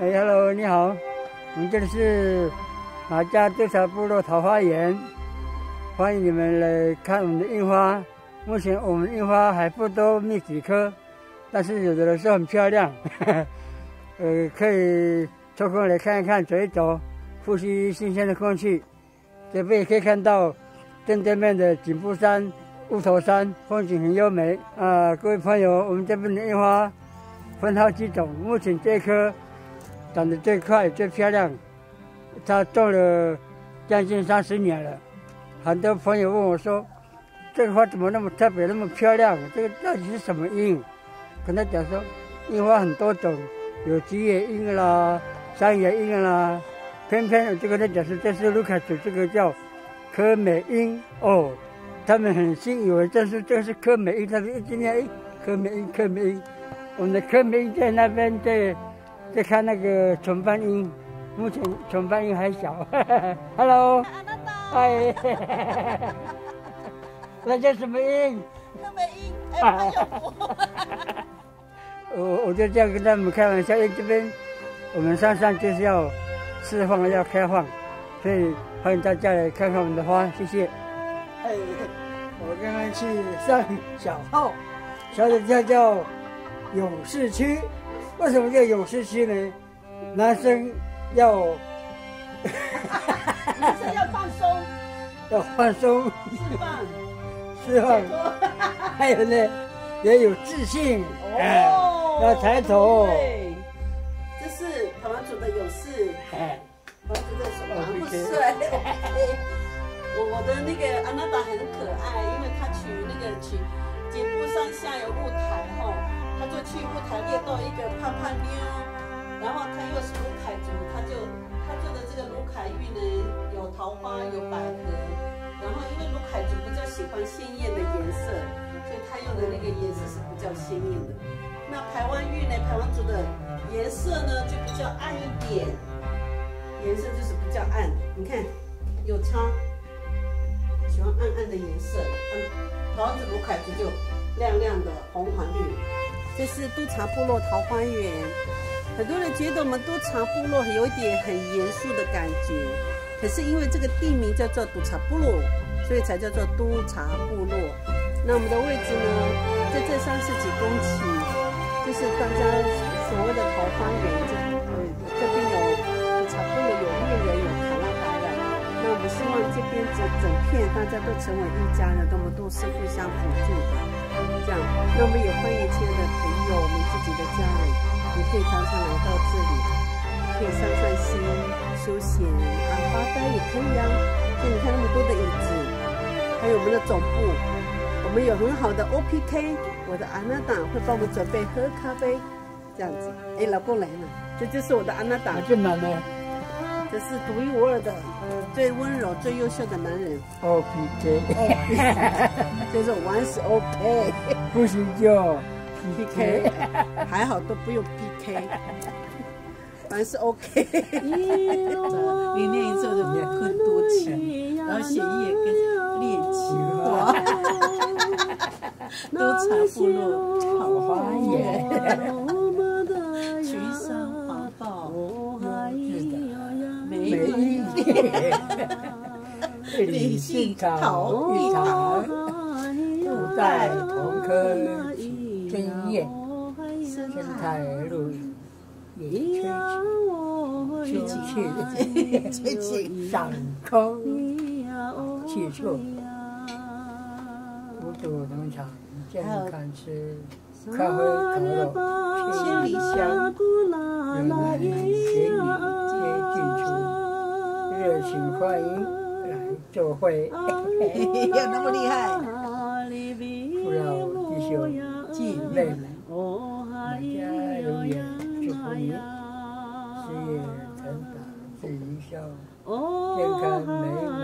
哎，Hello， 你好，我们这里是马家督察部落桃花源，欢迎你们来看我们的樱花。目前我们樱花还不多，没几棵，但是有的时候很漂亮，可以抽空来看一看，走一走，呼吸新鲜的空气。这边也可以看到正对面的景布山、乌头山，风景很优美啊！各位朋友，我们这边的樱花分好几种，目前这棵长得最快、最漂亮，它种了将近30年了。很多朋友问我说：“这个花怎么那么特别、那么漂亮？这个到底是什么樱？”跟他讲说，樱花很多种，有吉野樱啦、山野樱啦。偏偏我就跟他讲说，这是卢凯族这个叫科美樱哦。他们很信以为这是科美樱，他们一直念科美樱、科美樱。我们的科美樱在那边在看那个重瓣樱，目前重瓣樱还小。Hello， 嗨，那叫什么樱？ 科美樱，哎， 我就这样跟他们开玩笑，因为这边我们山上就是要释放，要开放，所以欢迎大家来看看我们的花，谢谢。哎，我刚刚去上小号，小的叫勇士区。为什么叫勇士区呢？男生要男生要放松， 要放松，释放，还有呢，也有自信，要抬头。 对，这是台湾族的勇士，台湾族的什么？不是。我的那个安娜达很可爱，因为她取景布山下有雾台吼，她就去雾台猎到一个胖胖妞，然后她又是卢凯族，她做的这个卢凯玉呢，有桃花有百合，然后因为卢凯族比较喜欢鲜艳的颜色，所以她用的那个颜色是比较鲜艳的。那排湾玉呢，排湾族的颜色呢就比较暗一点，颜色就是比较暗，你看有差。喜欢暗暗的颜色，桃子卢凯族就亮亮的红黄绿。这是督察部落桃花源，很多人觉得我们督察部落有一点很严肃的感觉，可是因为这个地名叫做督察部落，所以才叫做督察部落。那我们的位置呢，在这30几公顷，就是大家所谓的桃花源，这边有督察部落，有猎人，有卡拉达人。那我们希望这边整片大家都成为一家人，我们都是互相辅助的，这样。那我们也欢迎亲爱的朋友，我们自己的家人，也可以常常来到这里，可以散散心、休闲发呆也可以啊。所以你看那么多的椅子，还有我们的总部，我们有很好的 OPK， 我的安娜达会帮我们准备喝咖啡，这样子。哎，老公来了，这就是我的安娜达。 这男的。 这是独一无二的、最温柔、最优秀的男人。 OPK， 就是 once OK， 不行就 PK， 还好都不用 PK， 凡是 OK。你念一首就很多情，然后血液也跟恋情哇。督察部落桃花源，群山环抱。 李杏桃一堂，不在同科真艳，生态路也吹起上空气触，五谷农场健康吃，咖啡烤肉千里香，人来闲语皆尽处。热情欢迎来做会， 有那么厉害？ 父老弟兄姐妹们，大家永远祝福你，事业成长，子女孝，健康美满。